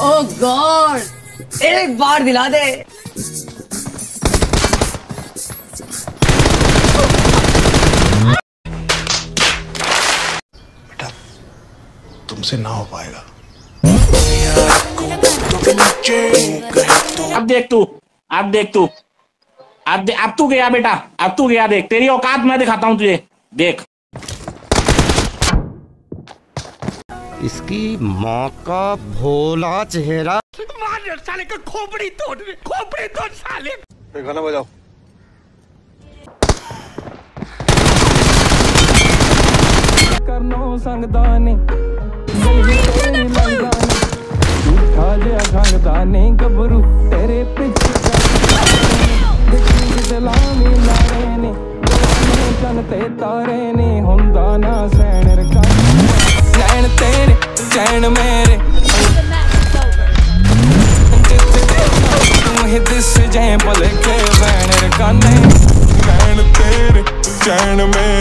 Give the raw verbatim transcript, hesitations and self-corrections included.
ओह God, एक बार दिला दे। बेटा तुमसे ना हो पाएगा। अब देख तू, अब देख तू, अब दे, अब तू गया बेटा, अब तू गया। देख तेरी औकात मैं दिखाता हूँ तुझे, देख। इसकी माँ का भोला चेहरा। मार साले का खोपड़ी तोड़, खोपड़ी तोड़ साले। गाना बजाओ। करनो संगदाने झूठा जिहा संगदाने गबरू तेरे पिछे सलामी लारे ने चन ते तारे ने हुंदा ना सैन रखा नैन तेरे चैन मेरे तू ही दिस जै भले के वैन रकाने नैन तेरे चैन मेरे